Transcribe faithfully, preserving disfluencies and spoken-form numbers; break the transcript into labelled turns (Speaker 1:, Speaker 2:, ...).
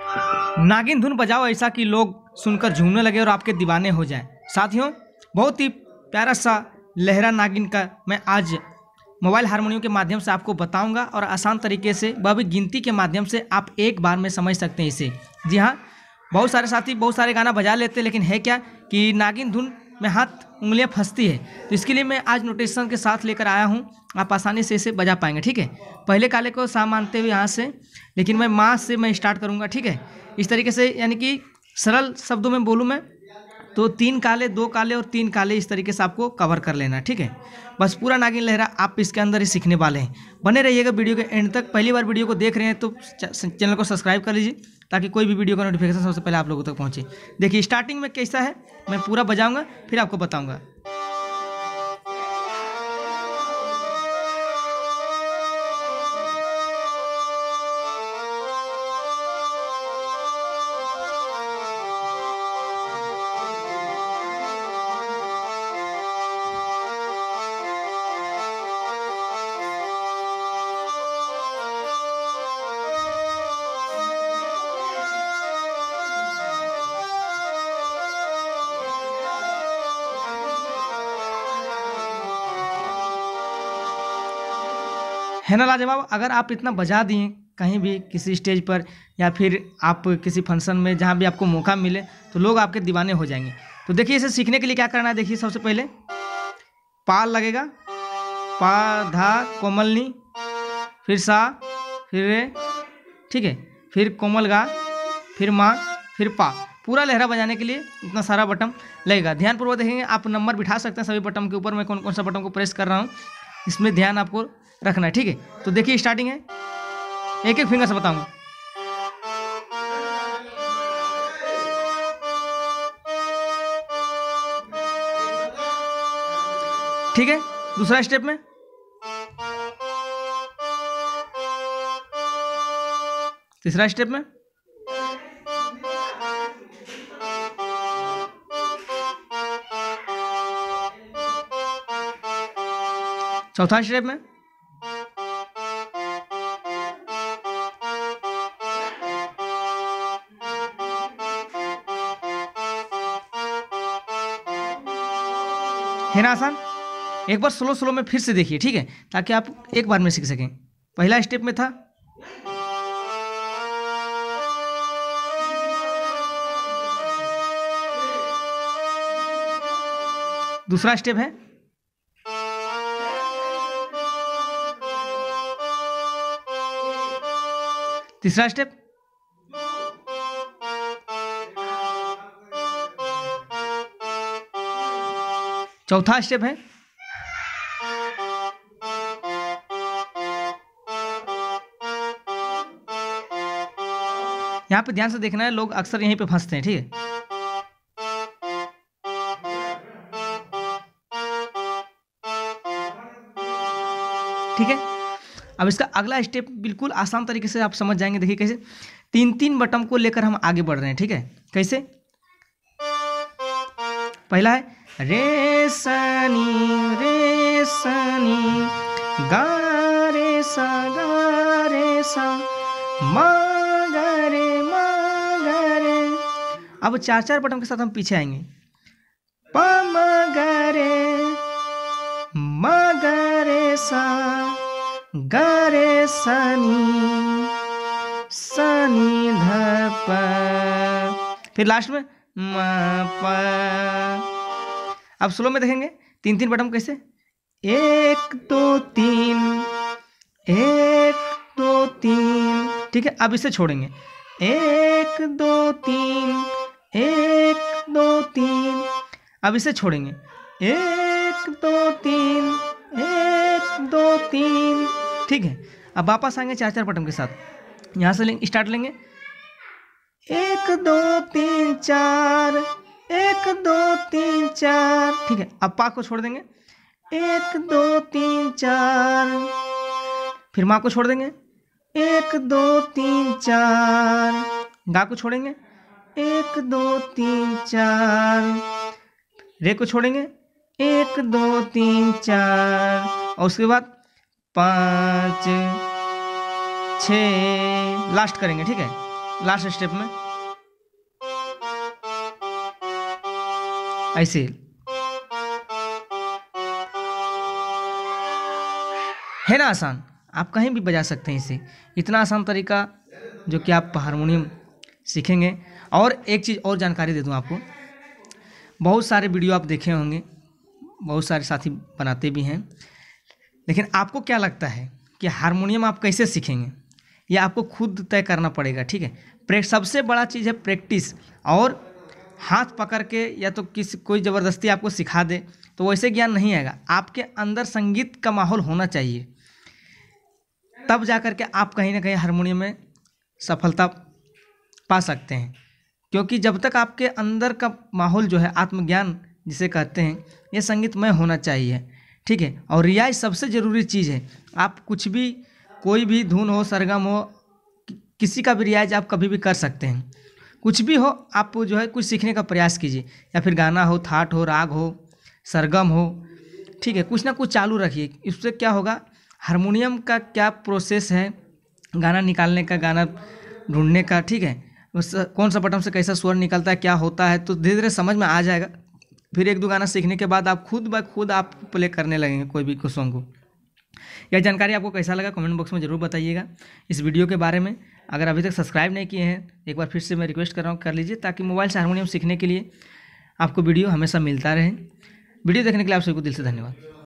Speaker 1: नागिन धुन बजाओ ऐसा कि लोग सुनकर झूमने लगे और आपके दीवाने हो जाएं। साथियों, बहुत ही प्यारा सा लहरा नागिन का मैं आज मोबाइल हारमोनियम के माध्यम से आपको बताऊंगा और आसान तरीके से, वह भी गिनती के माध्यम से आप एक बार में समझ सकते हैं इसे। जी हाँ, बहुत सारे साथी बहुत सारे गाना बजा लेते हैं, लेकिन है क्या कि नागिन धुन में हाथ उंगलियां फंसती है। तो इसके लिए मैं आज नोटेशन के साथ लेकर आया हूँ, आप आसानी से इसे बजा पाएंगे। ठीक है, पहले काले को सा मानते हुए यहाँ से, लेकिन मैं माँ से मैं स्टार्ट करूँगा। ठीक है, इस तरीके से, यानी कि सरल शब्दों में बोलूँ मैं तो तीन काले, दो काले और तीन काले, इस तरीके से आपको कवर कर लेना। ठीक है, बस पूरा नागिन लहरा आप इसके अंदर ही सीखने वाले हैं। बने रहिएगा वीडियो के एंड तक। पहली बार वीडियो को देख रहे हैं तो चैनल को सब्सक्राइब कर लीजिए, ताकि कोई भी वीडियो का नोटिफिकेशन सबसे पहले आप लोगों तक पहुंचे। देखिए स्टार्टिंग में कैसा है, मैं पूरा बजाऊंगा फिर आपको बताऊंगा। है ना लाजवाब। अगर आप इतना बजा दिए कहीं भी किसी स्टेज पर या फिर आप किसी फंक्शन में, जहाँ भी आपको मौका मिले, तो लोग आपके दीवाने हो जाएंगे। तो देखिए इसे सीखने के लिए क्या करना है। देखिए सबसे पहले पा लगेगा, पा धा कोमलनी, फिर सा, फिर रे, ठीक है, फिर कोमल गा, फिर माँ, फिर पा। पूरा लहरा बजाने के लिए इतना सारा बटन लगेगा। ध्यानपूर्वक देखेंगे, आप नंबर बिठा सकते हैं सभी बटन के ऊपर। मैं कौन कौन सा बटन को प्रेस कर रहा हूँ इसमें ध्यान आपको रखना है। ठीक है, तो देखिए स्टार्टिंग है, एक एक फिंगर से बताऊंगा। ठीक है, दूसरा स्टेप में तीसरा स्टेप में चौथा स्टेप में है ना आसान। एक बार स्लो स्लो में फिर से देखिए, ठीक है, ताकि आप एक बार में सीख सकें। पहला स्टेप में था, दूसरा स्टेप है, तीसरा स्टेप, चौथा स्टेप है, यहां पे ध्यान से देखना है, लोग अक्सर यहीं पे फंसते हैं। ठीक है, ठीक है, अब इसका अगला स्टेप बिल्कुल आसान तरीके से आप समझ जाएंगे। देखिए कैसे तीन तीन बटन को लेकर हम आगे बढ़ रहे हैं। ठीक है, कैसे, पहला है रे सनी रे सनी, गा रे सा गा रे सा, मा गा रे मा गा रे। अब चार चार बटन के साथ हम पीछे आएंगे, प म गा रे, म गा रे सा, गा रे सनी, सनी ध प, फिर लास्ट में म प। अब स्लो में देखेंगे तीन तीन बटन कैसे, एक दो तीन, एक दो तीन। ठीक है, अब इसे छोड़ेंगे, एक दो तीन, एक दो तीन। अब इसे छोड़ेंगे, एक दो तीन, एक दो तीन। ठीक है, अब वापस आएंगे चार चार बटन के साथ। यहाँ से लेंगे, स्टार्ट लेंगे, एक दो तीन चार, एक दो तीन चार। ठीक है, अब पा को छोड़ देंगे, एक दो तीन चार, फिर माँ को छोड़ देंगे, एक दो तीन चार, गा को छोड़ेंगे, एक दो तीन चार, रे को छोड़ेंगे, एक दो तीन चार, और उसके बाद पाँच छ लास्ट करेंगे। ठीक है, लास्ट स्टेप में ऐसे है ना आसान। आप कहीं भी बजा सकते हैं इसे, इतना आसान तरीका जो कि आप हारमोनियम सीखेंगे। और एक चीज़ और जानकारी दे दूं आपको, बहुत सारे वीडियो आप देखे होंगे, बहुत सारे साथी बनाते भी हैं, लेकिन आपको क्या लगता है कि हारमोनियम आप कैसे सीखेंगे? ये आपको खुद तय करना पड़ेगा, ठीक है। प्रे सबसे बड़ा चीज़ है प्रैक्टिस, और हाथ पकड़ के या तो किसी कोई ज़बरदस्ती आपको सिखा दे तो वैसे ज्ञान नहीं आएगा। आपके अंदर संगीत का माहौल होना चाहिए, तब जा कर के आप कहीं ना कहीं हारमोनियम में सफलता पा सकते हैं। क्योंकि जब तक आपके अंदर का माहौल जो है, आत्मज्ञान जिसे कहते हैं, ये संगीतमय होना चाहिए, ठीक है। और रियाज सबसे ज़रूरी चीज़ है। आप कुछ भी, कोई भी धुन हो, सरगम हो, किसी का भी रियाज आप कभी भी कर सकते हैं। कुछ भी हो, आप जो है कुछ सीखने का प्रयास कीजिए, या फिर गाना हो, थाट हो, राग हो, सरगम हो, ठीक है, कुछ ना कुछ चालू रखिए। इससे क्या होगा, हारमोनियम का क्या प्रोसेस है गाना निकालने का, गाना ढूंढने का, ठीक है, उस कौन सा बटन से कैसा स्वर निकलता है, क्या होता है, तो धीरे धीरे समझ में आ जाएगा। फिर एक दो गाना सीखने के बाद आप खुद ब खुद आप प्ले करने लगेंगे कोई भी सॉन्ग को। यह जानकारी आपको कैसा लगा कमेंट बॉक्स में ज़रूर बताइएगा। इस वीडियो के बारे में अगर अभी तक सब्सक्राइब नहीं किए हैं, एक बार फिर से मैं रिक्वेस्ट कर रहा हूँ कर लीजिए, ताकि मोबाइल से हारमोनियम सीखने के लिए आपको वीडियो हमेशा मिलता रहे। वीडियो देखने के लिए आप सभी को दिल से धन्यवाद।